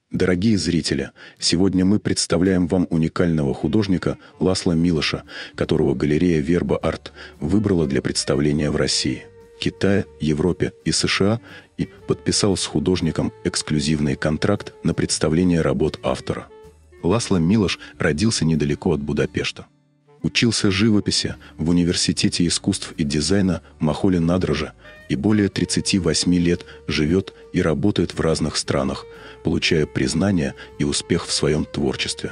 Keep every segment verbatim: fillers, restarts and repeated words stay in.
Дорогие зрители, сегодня мы представляем вам уникального художника Ласло Милоша, которого галерея Верба Арт выбрала для представления в России, Китае, Европе и США и подписал с художником эксклюзивный контракт на представление работ автора. Ласло Милош родился недалеко от Будапешта. Учился живописи в Университете искусств и дизайна Махоли Надража и более тридцати восьми лет живет и работает в разных странах, получая признание и успех в своем творчестве.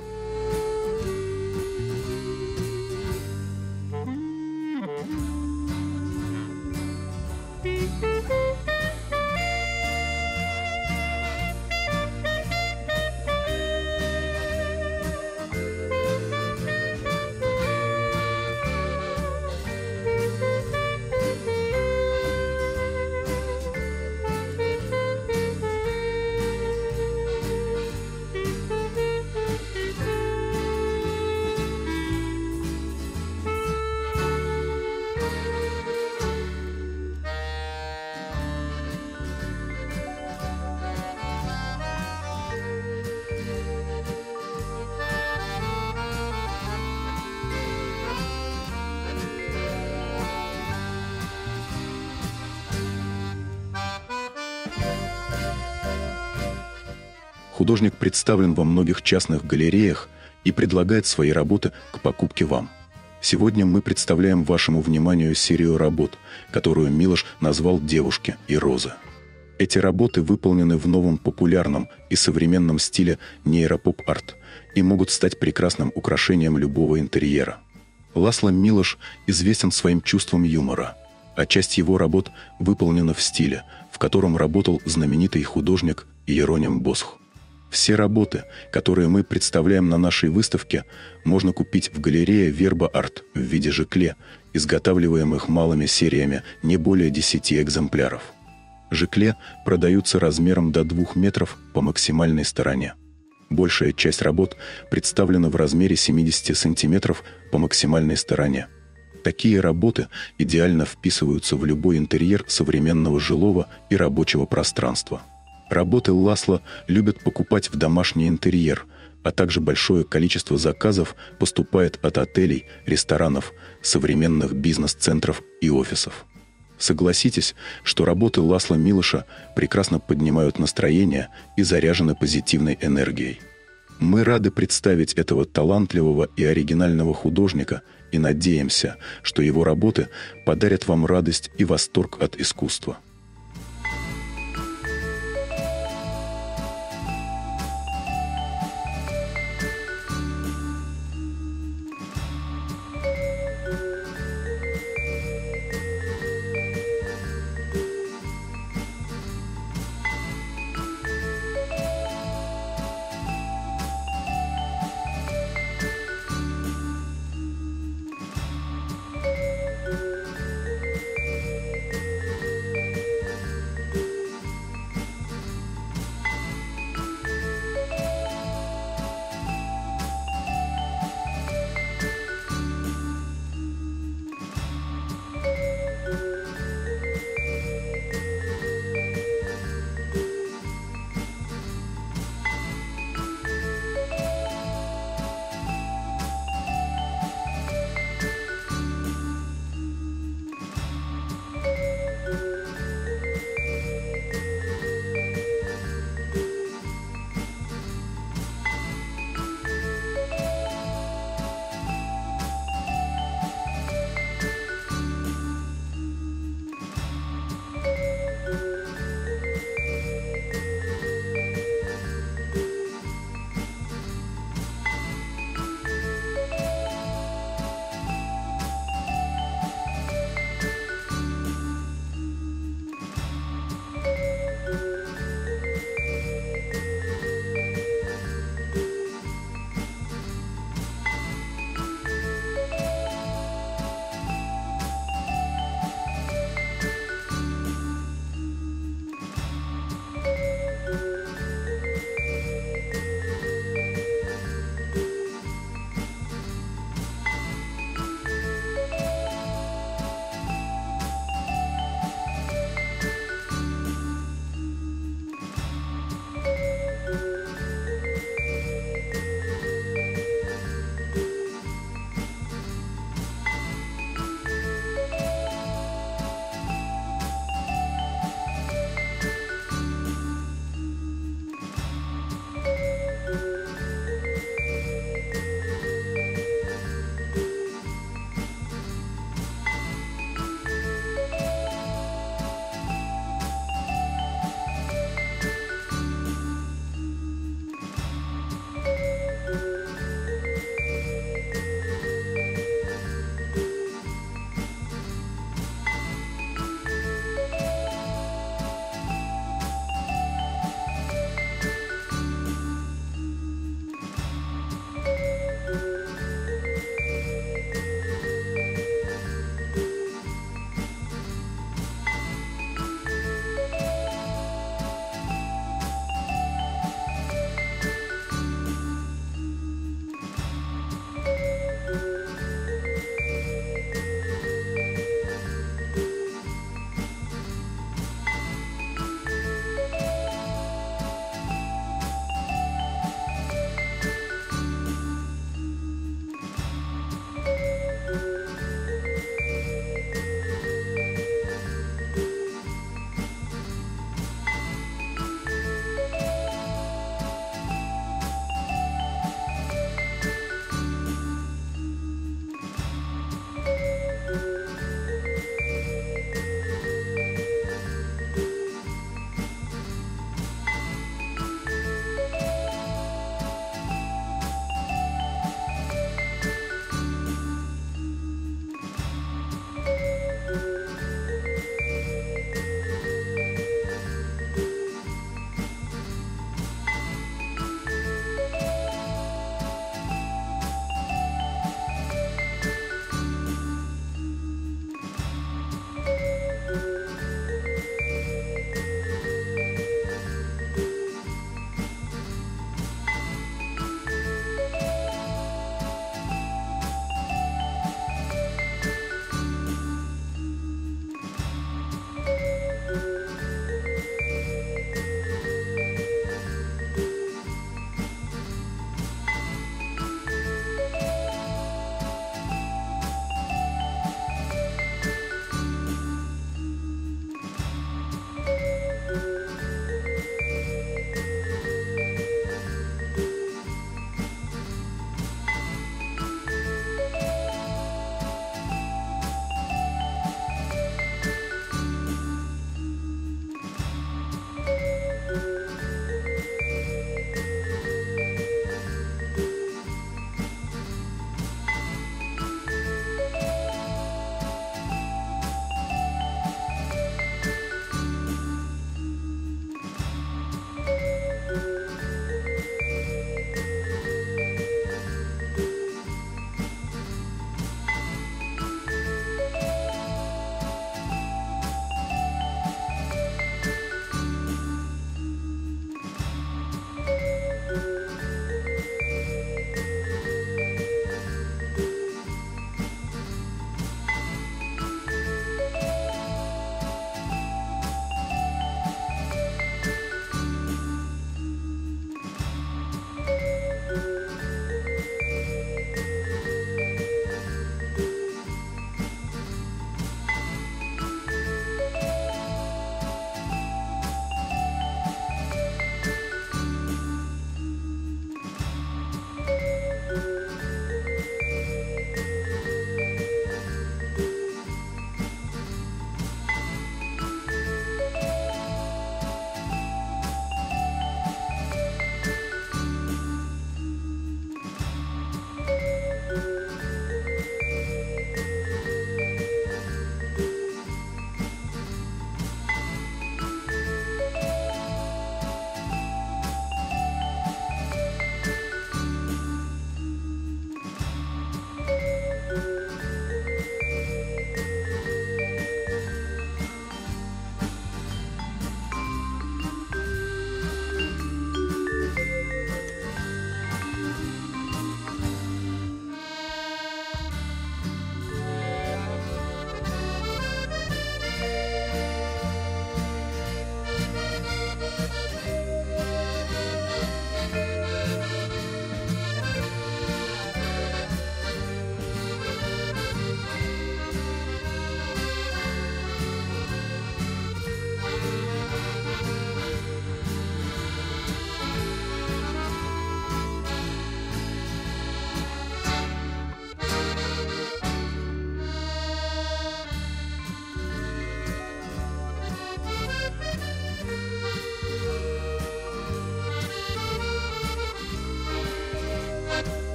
Художник представлен во многих частных галереях и предлагает свои работы к покупке вам. Сегодня мы представляем вашему вниманию серию работ, которую Милош назвал «Девушки и розы». Эти работы выполнены в новом популярном и современном стиле нейропоп-арт и могут стать прекрасным украшением любого интерьера. Ласло Милош известен своим чувством юмора, а часть его работ выполнена в стиле, в котором работал знаменитый художник Иероним Босх. Все работы, которые мы представляем на нашей выставке, можно купить в галерее Верба Арт в виде жикле, изготавливаемых малыми сериями не более десяти экземпляров. Жикле продаются размером до двух метров по максимальной стороне. Большая часть работ представлена в размере семидесяти сантиметров по максимальной стороне. Такие работы идеально вписываются в любой интерьер современного жилого и рабочего пространства. Работы Ласло любят покупать в домашний интерьер, а также большое количество заказов поступает от отелей, ресторанов, современных бизнес-центров и офисов. Согласитесь, что работы Ласло Милоша прекрасно поднимают настроение и заряжены позитивной энергией. Мы рады представить этого талантливого и оригинального художника и надеемся, что его работы подарят вам радость и восторг от искусства.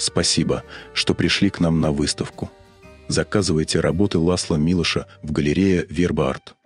Спасибо, что пришли к нам на выставку. Заказывайте работы Ласло Милоша в галерее «Верба Арт».